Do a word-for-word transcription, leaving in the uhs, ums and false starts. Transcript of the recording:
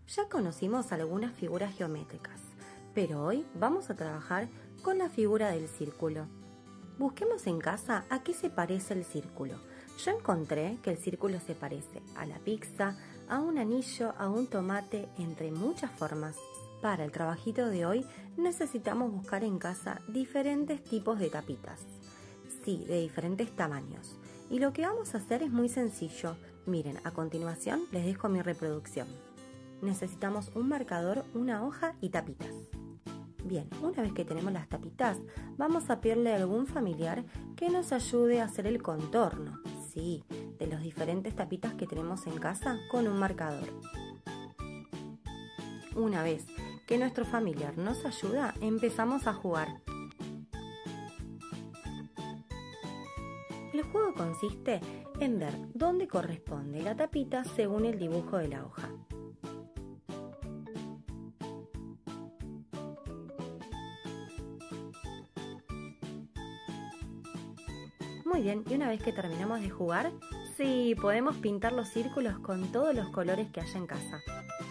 Ya conocimos algunas figuras geométricas, pero hoy vamos a trabajar con la figura del círculo. Busquemos en casa a qué se parece el círculo. Yo encontré que el círculo se parece a la pizza, a un anillo, a un tomate, entre muchas formas. Para el trabajito de hoy necesitamos buscar en casa diferentes tipos de tapitas. Sí, de diferentes tamaños. Y lo que vamos a hacer es muy sencillo. Miren, a continuación les dejo mi reproducción. Necesitamos un marcador, una hoja y tapitas. Bien, una vez que tenemos las tapitas, vamos a pedirle a algún familiar que nos ayude a hacer el contorno, sí, de las diferentes tapitas que tenemos en casa con un marcador. Una vez que nuestro familiar nos ayuda, empezamos a jugar. El juego consiste en ver dónde corresponde la tapita según el dibujo de la hoja. Muy bien, y una vez que terminamos de jugar, sí, podemos pintar los círculos con todos los colores que haya en casa.